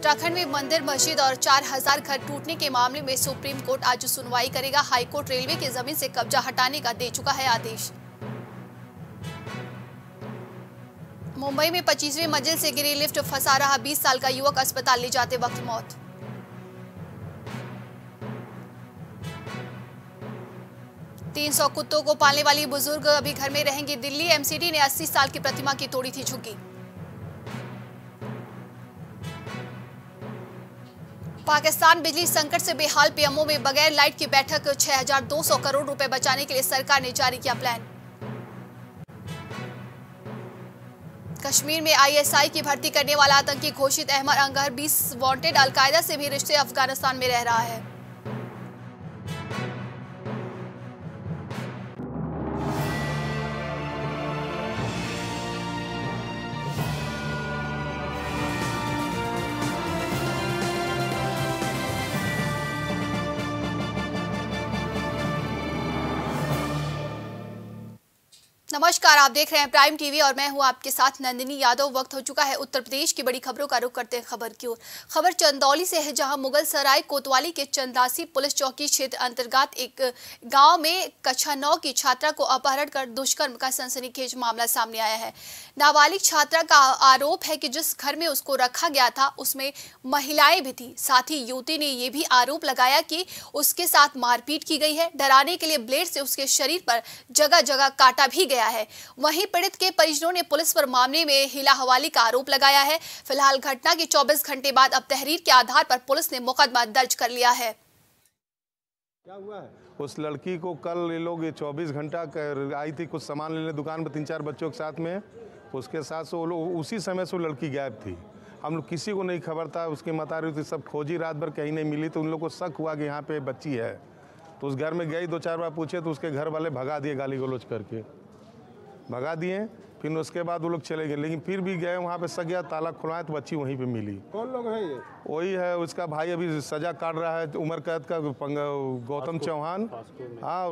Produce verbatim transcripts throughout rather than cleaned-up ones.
उत्तराखंड में मंदिर, मस्जिद और चार हजार घर टूटने के मामले में सुप्रीम कोर्ट आज सुनवाई करेगा। हाई कोर्ट रेलवे की जमीन से कब्जा हटाने का दे चुका है आदेश। मुंबई में पच्चीसवीं मंजिल से गिरी लिफ्ट, फंसा रहा बीस साल का युवक, अस्पताल ले जाते वक्त मौत। तीन सौ कुत्तों को पालने वाली बुजुर्ग अभी घर में रहेंगी। दिल्ली एमसीडी ने अस्सी साल की प्रतिमा की तोड़ी थी झुग्गी। पाकिस्तान बिजली संकट से बेहाल, पीएमओ में बगैर लाइट की बैठक। छह हजार दो सौ करोड़ रुपए बचाने के लिए सरकार ने जारी किया प्लान। कश्मीर में आईएसआई की भर्ती करने वाला आतंकी घोषित, अहमद अंगर बीस वांटेड, अलकायदा से भी रिश्ते, अफगानिस्तान में रह रहा है। नमस्कार, आप देख रहे हैं प्राइम टीवी और मैं हूं आपके साथ नंदिनी यादव। वक्त हो चुका है उत्तर प्रदेश की बड़ी खबरों का रुख करते हैं खबर की ओर। खबर चंदौली से है, जहां मुगल सराय कोतवाली के चंदासी पुलिस चौकी क्षेत्र अंतर्गत एक गांव में कक्षा नौ की छात्रा को अपहरण कर दुष्कर्म का सनसनीखेज मामला सामने आया है। नाबालिग छात्रा का आरोप है कि जिस घर में उसको रखा गया था उसमें महिलाएं भी थी। साथ ही युवती ने यह भी आरोप लगाया कि उसके साथ मारपीट की गई है। डराने के लिए ब्लेड से उसके शरीर पर जगह जगह काटा भी गया है। वहीं पीड़ित के परिजनों ने पुलिस पर मामले में हिला हवाली का आरोप लगाया है। फिलहाल घटना के चौबीस घंटे बाद अब तहरीर के आधार पर पुलिस ने मुकदमा दर्ज कर लिया है। क्या हुआ है? उस लड़की को कल ये लोग चौबीस घंटा आई थी कुछ सामान लेने दुकान पर, तीन चार बच्चों के साथ में। उसके साथ से वो लोग उसी समय से वो लड़की गायब थी। हम लोग किसी को नहीं खबर था। उसकी मतारी थी, सब खोजी, रात भर कहीं नहीं मिली। तो उन लोग को शक हुआ कि यहाँ पे बच्ची है। तो उस घर में गई, दो चार बार पूछे तो उसके घर वाले भगा दिए, गाली गलौज करके भगा दिए। फिर उसके बाद वो लोग चले गए, लेकिन फिर भी गए वहाँ पे सग गया, ताला खुलवाए तो बच्ची वहीं पे मिली। कौन लोग हैं ये? वही है उसका भाई, अभी सजा काट रहा है उम्र कैद का, गौतम चौहान। हाँ,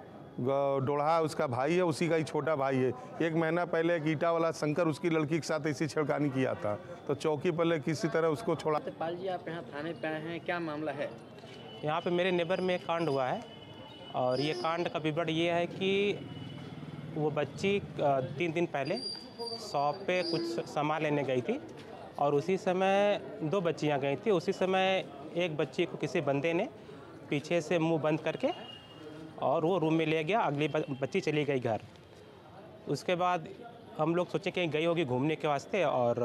और डोढ़ा उसका भाई है, उसी का ही छोटा भाई है। एक महीना पहले एक ईटा वाला शंकर उसकी लड़की के साथ ऐसी छेड़खानी किया था, तो चौकी पर किसी तरह उसको छोड़ा। सत्यपाल जी, आप यहाँ थाने पे आए हैं, क्या मामला है? यहाँ पे मेरे नेबर में कांड हुआ है और ये कांड का विवरण ये है कि वो बच्ची तीन दिन पहले शॉप पे कुछ सामान लेने गई थी और उसी समय दो बच्चियाँ गई थी। उसी समय एक बच्ची को किसी बंदे ने पीछे से मुंह बंद करके और वो रूम में ले गया। अगली बच्ची चली गई घर। उसके बाद हम लोग सोचे कहीं गई होगी घूमने के वास्ते और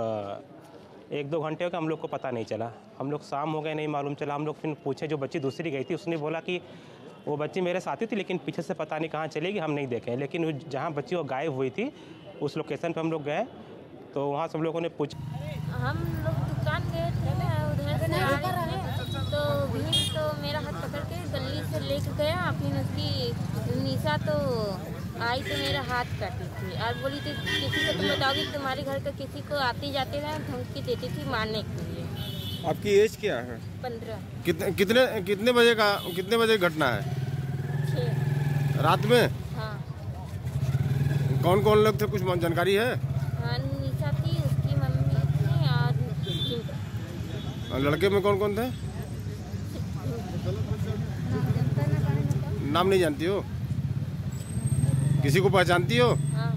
एक दो घंटे हो गए, हम लोग को पता नहीं चला। हम लोग शाम हो गए, नहीं मालूम चला। हम लोग फिर पूछे जो बच्ची दूसरी गई थी, उसने बोला कि वो बच्ची मेरे साथी थी, लेकिन पीछे से पता नहीं कहाँ चलेगी, हम नहीं देखे। लेकिन जहाँ बच्ची वो गायब हुई थी उस लोकेशन पे हम लोग गए, तो वहाँ सब लोगों ने पूछा। हम लोग दुकान गए थे ना, उधर से आ रहे थे तो भीड़ तो मेरा हाथ पकड़ के गली से लेके गया। फिर उसकी निशा तो आई तो मेरा हाथ काटी थी और बोली थी किसी को तुम बताओगी, तुम्हारे घर का किसी को आते जाते रहे, धमकी देती थी मारने के लिए। आपकी एज क्या है? पंद्रह। कितने कितने कितने बजे का कितने बजे घटना है? छः रात में? हाँ। कौन कौन लोग थे, कुछ जानकारी है? हाँ, निशा थी, उसकी मम्मी थी और लड़के में कौन कौन थे? नाम नहीं जानती हो? किसी को पहचानती हो? हाँ।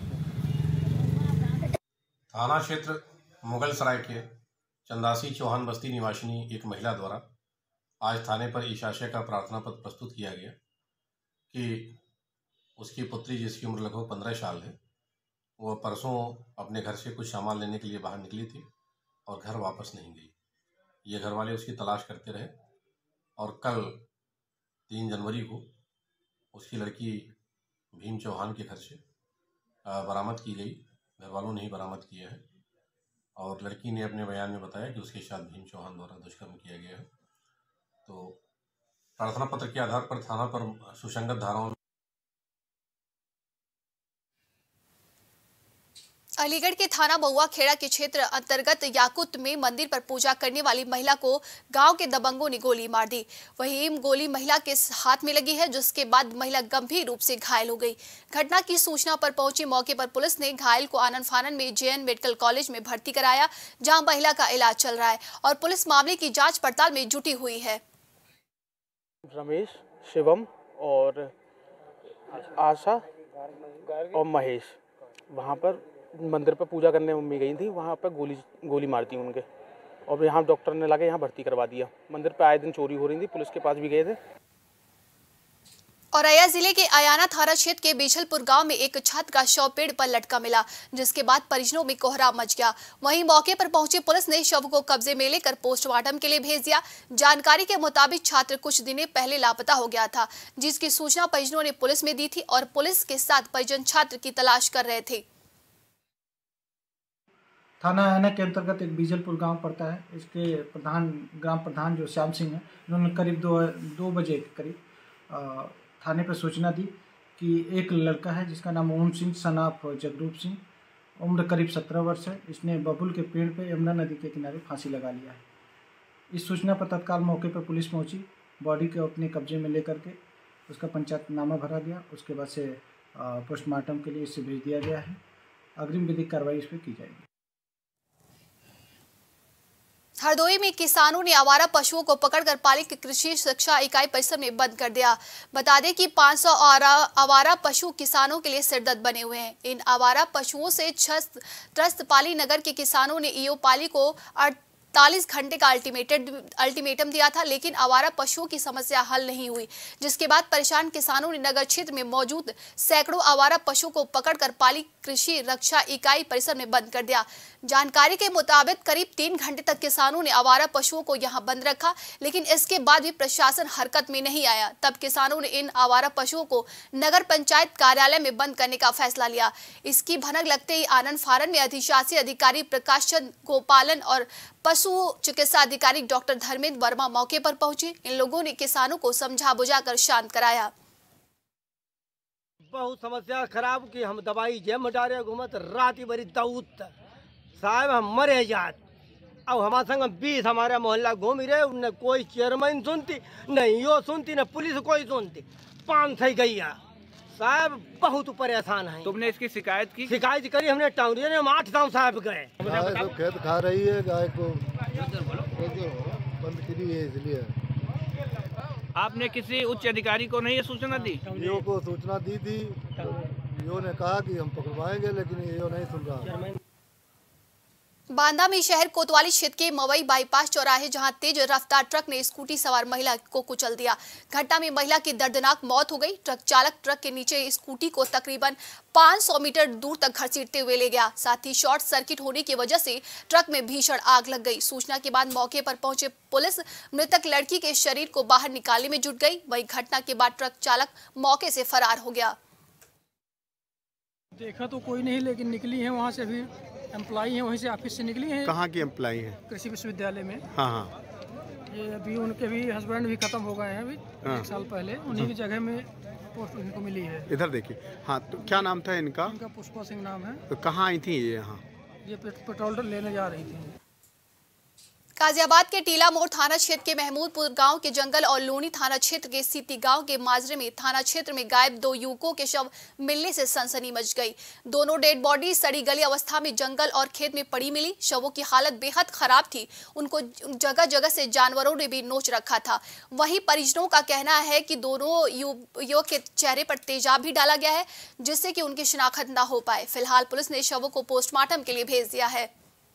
थाना क्षेत्र मुगल सराय के चंदासी चौहान बस्ती निवासिनी एक महिला द्वारा आज थाने पर इस आशय का प्रार्थना पत्र प्रस्तुत किया गया कि उसकी पुत्री, जिसकी उम्र लगभग पंद्रह साल है, वो परसों अपने घर से कुछ सामान लेने के लिए बाहर निकली थी और घर वापस नहीं गई। ये घर वाले उसकी तलाश करते रहे और कल तीन जनवरी को उसकी लड़की भीम चौहान के घर से बरामद की गई। घर वालों ने ही बरामद किया है और लड़की ने अपने बयान में बताया कि उसके साथ भीम चौहान द्वारा दुष्कर्म किया गया है। तो प्रार्थना पत्र के आधार पर थाना पर सुसंगत धाराओं अलीगढ़ के थाना महुआ खेड़ा के क्षेत्र अंतर्गत याकुत में मंदिर पर पूजा करने वाली महिला को गांव के दबंगों ने गोली मार दी। वहीं गोली महिला के हाथ में लगी है, जिसके बाद महिला गंभीर रूप से घायल हो गई। घटना की सूचना पर पहुंची मौके पर पुलिस ने घायल को आनन फानन में जेएन मेडिकल कॉलेज में भर्ती कराया, जहां महिला का इलाज चल रहा है और पुलिस मामले की जाँच पड़ताल में जुटी हुई है। रमेश, शिवम और आशा और महेश वहाँ पर मंदिर पर पूजा करने मम्मी गई थी, वहाँ पर गोली गोली मार दी उनके और यहाँ डॉक्टर ने लाके यहाँ भर्ती करवा दिया। मंदिर पर आए दिन चोरी हो रही थी, पुलिस के पास भी गए थे। औरैया जिले के अयाना थाना क्षेत्र के बिछलपुर गांव में एक छत का शव पेड़ पर लटका मिला, जिसके बाद परिजनों में कोहराम मच गया। वहीं मौके पर पहुंची पुलिस ने शव को कब्जे में लेकर पोस्टमार्टम के लिए भेज दिया। जानकारी के मुताबिक छात्र कुछ दिन पहले लापता हो गया था, जिसकी सूचना परिजनों ने पुलिस में दी थी और पुलिस के साथ परिजन छात्र की तलाश कर रहे थे। थाना अयाना के अंतर्गत एक बीजलपुर गांव पड़ता है। इसके प्रधान ग्राम प्रधान जो श्याम सिंह हैं, उन्होंने करीब दो दो बजे के करीब थाने पर सूचना दी कि एक लड़का है जिसका नाम ओम सिंह सन ऑफ जगरूप सिंह, उम्र करीब सत्रह वर्ष है। इसने बबुल के पेड़ पे यमुना नदी के किनारे फांसी लगा लिया है। इस सूचना पर तत्काल मौके पर पुलिस पहुंची, बॉडी को अपने कब्जे में लेकर के उसका पंचायतनामा भरा गया। उसके बाद से पोस्टमार्टम के लिए इसे भेज दिया गया है। अग्रिम विधिक कार्रवाई इस पर की जाएगी। हरदोई में किसानों ने आवारा पशुओं को पकड़कर पालिक कृषि शिक्षा इकाई परिसर में बंद कर दिया। बता दें कि पाँच सौ आवारा पशु किसानों के लिए सिरदर्द बने हुए हैं। इन आवारा पशुओं से त्रस्त पाली नगर के किसानों ने ईओ पाली को अड़तालीस घंटे का अल्टीमेटेड अल्टीमेटम दिया था, लेकिन आवारा पशुओं की समस्या हल नहीं हुई, जिसके बाद परेशान किसानों ने नगर क्षेत्र में मौजूद सैकड़ों आवारा पशुओं को पकड़कर पाली कृषि रक्षा इकाई परिसर में बंद कर दिया। जानकारी के मुताबिक करीब तीन घंटे तक किसानों ने आवारा पशुओं को यहां बंद रखा, लेकिन इसके बाद भी प्रशासन हरकत में नहीं आया। तब किसानों ने इन आवारा पशुओं को नगर पंचायत कार्यालय में बंद करने का फैसला लिया। इसकी भनक लगते ही आनन फारन में अधिशासी अधिकारी प्रकाश चंद गोपालन और पशु चिकित्सा अधिकारी डॉक्टर धर्मेंद्र वर्मा मौके पर पहुंचे। इन लोगों ने किसानों को समझा बुझाकर शांत कराया। बहुत समस्या खराब की हम दवाई जे मटारे घूमत रात भरी दाऊद साहब हम मरे जात। अब हमारे संग बीस हमारे मोहल्ला घूम रहे, न कोई चेयरमैन सुनती, न यो सुनती, न पुलिस कोई सुनती। पाँच सही गैया साहब बहुत परेशान है। तुमने इसकी शिकायत की? शिकायत करी हमने, टाउरिया ने हम आठ गाँव साहब गए। गाय तो खेत खा रही है, गाय को बंद करी है, इसलिए आपने किसी उच्च अधिकारी को नहीं ये सूचना दी? यो को सूचना दी थी, यो ने कहा कि हम पकड़वाएंगे, लेकिन यो नहीं सुन रहा। बांदा में शहर कोतवाली क्षेत्र के मवई बाईपास चौराहे जहां तेज रफ्तार ट्रक ने स्कूटी सवार महिला को कुचल दिया। घटना में महिला की दर्दनाक मौत हो गई। ट्रक चालक ट्रक के नीचे स्कूटी को तकरीबन पाँच सौ मीटर दूर तक घसीटते हुए ले गया। साथ ही शॉर्ट सर्किट होने की वजह से ट्रक में भीषण आग लग गई। सूचना के बाद मौके पर पहुंचे पुलिस मृतक लड़की के शरीर को बाहर निकालने में जुट गई। वहीं घटना के बाद ट्रक चालक मौके से फरार हो गया। देखा तो कोई नहीं, लेकिन निकली है वहाँ से भी एम्प्लॉई हैं, वहीं से ऑफिस से निकली हैं। कहाँ की एम्प्लॉई हैं? कृषि विश्वविद्यालय में। हाँ हाँ। ये अभी उनके भी हस्बैंड भी खत्म हो गए हैं अभी हाँ। एक साल पहले, उन्हीं की जगह में पोस्ट उनको मिली है। इधर देखिए। हाँ, तो क्या नाम था इनका? इनका पुष्पा सिंह नाम है। तो कहाँ आई थी ये? यहाँ ये पेट्रोल लेने जा रही थी। गाजियाबाद के टीला मोड़ थाना क्षेत्र के महमूदपुर गांव के जंगल और लूनी थाना क्षेत्र के सीती गांव के माजरे में थाना क्षेत्र में गायब दो युवकों के शव मिलने से सनसनी मच गई। दोनों डेड बॉडी सड़ी गली अवस्था में जंगल और खेत में पड़ी मिली। शवों की हालत बेहद खराब थी। उनको जगह जगह से जानवरों ने भी नोच रखा था। वहीं परिजनों का कहना है कि दोनों युवक के चेहरे पर तेजाब भी डाला गया है, जिससे कि उनकी शिनाख्त न हो पाए। फिलहाल पुलिस ने शवों को पोस्टमार्टम के लिए भेज दिया है।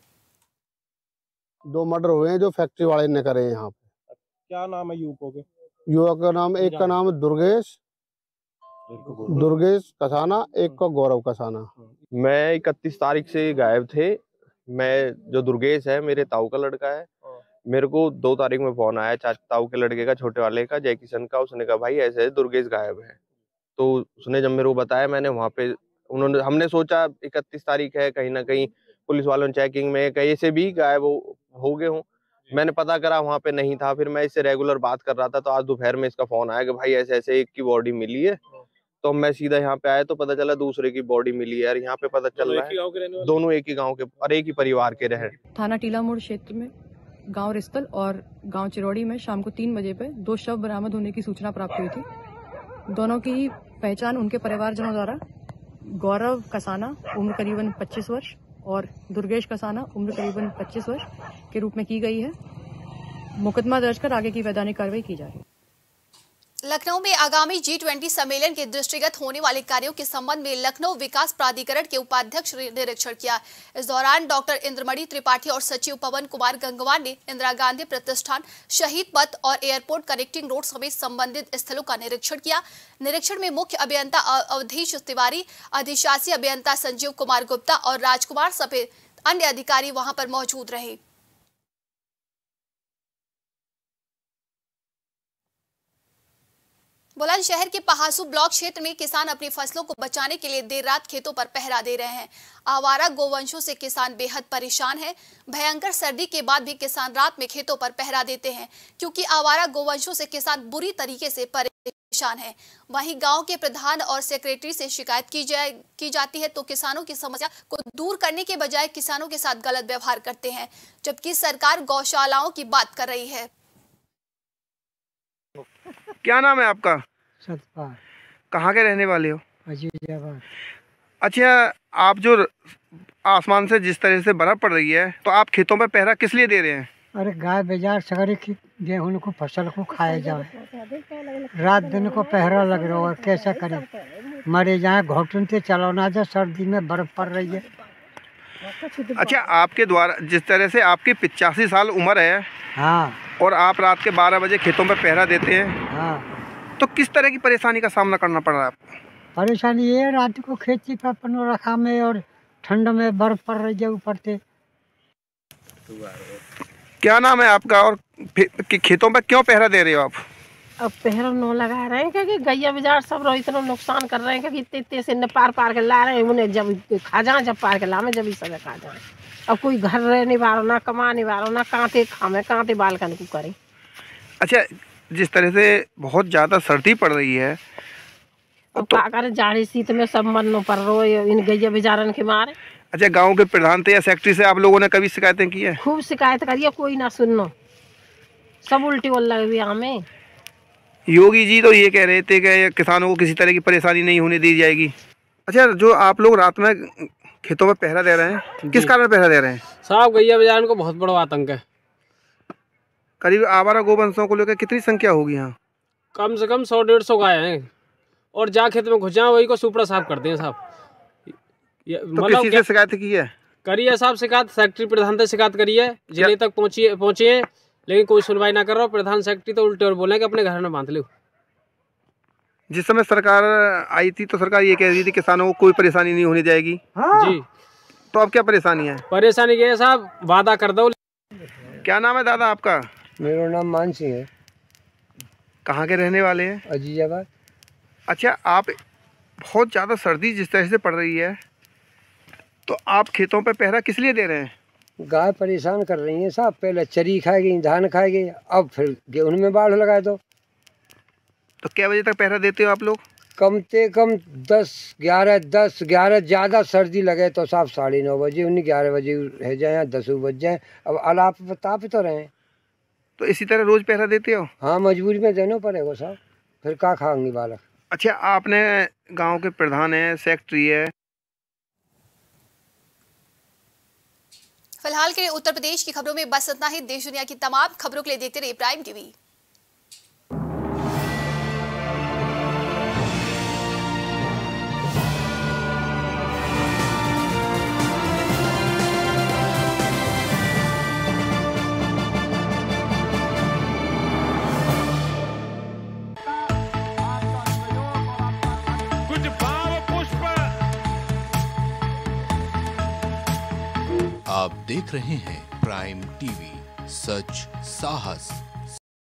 दो मर्डर हुए हैं जो फैक्ट्री वाले ने करे यहाँ पे। क्या नाम है युवकों के? युवक का नाम, एक का नाम दुर्गेश दुर्गेश कसाना, एक का गौरव कसाना। मैं इकतीस तारीख से गायब थे। मैं जो दुर्गेश है मेरे ताऊ का लड़का है। मेरे को दो तारीख में फोन आया चाचा ताऊ के लड़के का, छोटे वाले का, जय किशन का। उसने कहा भाई ऐसे दुर्गेश गायब है। तो उसने जब मेरे को बताया, मैंने वहाँ पे उन्होंने हमने सोचा इकतीस तारीख है, कहीं ना कहीं पुलिस वालों ने चेकिंग में कहीं से भी गायब हो, हो गए हों। मैंने पता करा वहाँ पे नहीं था। फिर मैं इससे रेगुलर बात कर रहा था, तो आज दोपहर में इसका फोन आया कि भाई ऐसे ऐसे एक की बॉडी मिली है। तो मैं सीधा यहाँ पे आया तो पता चला दूसरे की बॉडी मिली है। यार यहाँ पे पता चल रहा है दोनों एक ही गांव के और एक ही परिवार के रहे। थाना टीला मोड़ क्षेत्र में गांव रिस्तल और गांव चिरौड़ी में शाम को तीन बजे पे दो शव बरामद होने की सूचना प्राप्त हुई थी। दोनों की पहचान उनके परिवारजनों द्वारा गौरव कसाना उम्र करीबन पच्चीस वर्ष और दुर्गेश कसाना उम्र करीबन पच्चीस वर्ष के रूप में की गई है। मुकदमा दर्ज कर आगे की वैधानिक कार्रवाई की जा रही है। लखनऊ में आगामी जी ट्वेंटी सम्मेलन के दृष्टिगत होने वाले कार्यों के संबंध में लखनऊ विकास प्राधिकरण के उपाध्यक्ष ने निरीक्षण किया। इस दौरान डॉक्टर इंद्रमणि त्रिपाठी और सचिव पवन कुमार गंगवार ने इंदिरा गांधी प्रतिष्ठान, शहीद पथ और एयरपोर्ट कनेक्टिंग रोड समेत संबंधित स्थलों का निरीक्षण किया। निरीक्षण में मुख्य अभियंता अवधेश तिवारी, अधिशासी अभियंता संजीव कुमार गुप्ता और राजकुमार समेत अन्य अधिकारी वहां पर मौजूद रहे। बुलंदशहर के पहासू ब्लॉक क्षेत्र में किसान अपनी फसलों को बचाने के लिए देर रात खेतों पर पहरा दे रहे हैं। आवारा गोवंशों से किसान बेहद परेशान हैं। भयंकर सर्दी के बाद भी किसान रात में खेतों पर पहरा देते हैं क्योंकि आवारा गोवंशों से किसान बुरी तरीके से परेशान हैं। वहीं गांव के प्रधान और सेक्रेटरी से शिकायत की जाए की जाती है तो किसानों की समस्या को दूर करने के बजाय किसानों के साथ गलत व्यवहार करते हैं, जबकि सरकार गौशालाओं की बात कर रही है। क्या नाम है आपका? सतपाल। कहाँ के रहने वाले हो? अजीजाबाद। अच्छा, आप जो आसमान से जिस तरह से बर्फ पड़ रही है तो आप खेतों में पहरा किस लिए दे रहे हैं? अरे गाय बेजार सगरी की गेहूं को फसल को खाए जाए, रात दिन को पहरा लग रहा है, कैसा करें? मरे जाए, घुटन से चलाना जाए, सर्दी में बर्फ पड़ रही है। अच्छा, आपके द्वारा जिस तरह से आपकी पिचासी साल उम्र है, हाँ, और आप रात के बारह बजे खेतों में पहरा देते हैं, हाँ, तो किस तरह की परेशानी का सामना करना पड़ रहा है आपको? परेशानी ये रात को खेती पर पनो रखा में और ठंड में बर्फ पड़ रही है ऊपर से। क्या नाम है आपका और खेतों पर क्यों पहरा दे रहे हो आप? अब पहरा न लगा रहे हैं क्योंकि गैया बाजार सब रो इतना नुकसान कर रहे हैं क्योंकि इतने इतने से न पार पार के ला रहे हैं, उन्हें जब खा जाए, जब पार के लामे जब ही सब खा जाए। अब कोई घर रहने वाला ना कमाने वाला ना कांटे खामे कांटे बालकन को करे। अच्छा, जिस तरह से बहुत ज़्यादा सर्दी पड़ रही है अब तो, क्या करें, जाड़े शीत में सब मरना पड़ रहा है इन गैया बेचारन के मारे। अच्छा, गांव के प्रधान थे या सेक्रेटरी से आप लोगों ने कभी शिकायतें की है? खूब शिकायत करिए, कोई ना सुनना, सब उल्टी बोल लगे हमें। योगी जी तो ये कह रहे थे कि किसानों को किसी तरह की परेशानी नहीं होने दी जाएगी। अच्छा, जो आप लोग रात में खेतों में पहरा दे रहे हैं, किस कारण पहरा दे रहे हैं? साहब, गैया बेचारन को बहुत बड़ा आतंक है। करीब आवारा गोवंशों को लेकर कितनी संख्या होगी यहाँ? कम से कम सौ डेढ़ सौ गाय हैं और जहाँ खेत में घुस जाए वही को सुपड़ा साफ करते हैं साहब। तो किसी से शिकायत की है? करी है साहब शिकायत, सेक्रेटरी प्रधान से शिकायत करी है, जिले तक पहुँची पहुँची है लेकिन कोई सुनवाई ना कर रहा। प्रधान सेक्रेटरी तो उल्टे और बोले कि अपने घर में बांध लो। जिस समय सरकार आई थी तो सरकार ये कह रही थी किसानों को कोई परेशानी नहीं होने जाएगी। हाँ। जी, तो अब क्या परेशानी है? परेशानी क्या है साहब, वादा कर दो। क्या नाम है दादा आपका? मेरा नाम मान सिंह है। कहाँ के रहने वाले हैं? अजीजाबाद। अच्छा, आप बहुत ज़्यादा सर्दी जिस तरह से पड़ रही है तो आप खेतों पे पहरा किस लिए दे रहे हैं? गाय परेशान कर रही है साहब, पहले चरी खाएगी, धान खाएगी, अब फिर गेहूं में बाढ़ लगा दो। तो क्या बजे तक पहरा देते हो आप लोग? कम से कम दस ग्यारह दस ग्यारह ज़्यादा सर्दी लगे तो साहब साढ़े नौ बजे उन्नीस ग्यारह बजे रह जाए, दस बज जाए। अब अलाप ताप तो रहे। तो इसी तरह रोज़ पहरा देते हो? हाँ, मजबूरी में देना पड़ेगा साहब, फिर क्या खाएंगे बालक। अच्छा, आपने गांव के प्रधान है, सेक्रेटरी है। फिलहाल के लिए उत्तर प्रदेश की खबरों में बस इतना ही। देश दुनिया की तमाम खबरों के लिए देखते रहिए प्राइम टीवी। आप देख रहे हैं प्राइम टीवी, सच साहस